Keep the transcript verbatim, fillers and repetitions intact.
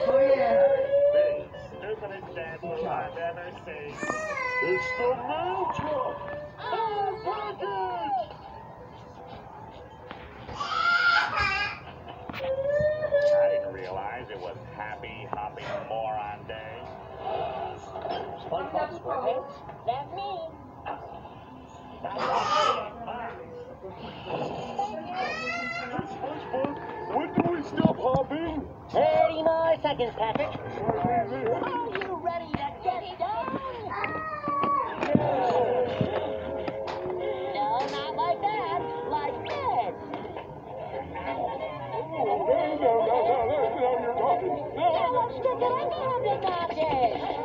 Oh, yeah. The stupidest dance move I've ever seen. It's the mail truck! Oh, package! I didn't realize it was Happy Hopping Moron Day. SpongeBob SquarePants? That's me. SpongeBob, when do we stop hopping? Thirty more seconds, Patrick. Are you ready to get done? No, not like that. Like this. Oh, no, no, no, no, no, you're talking. No, Now let's stick it in the contest.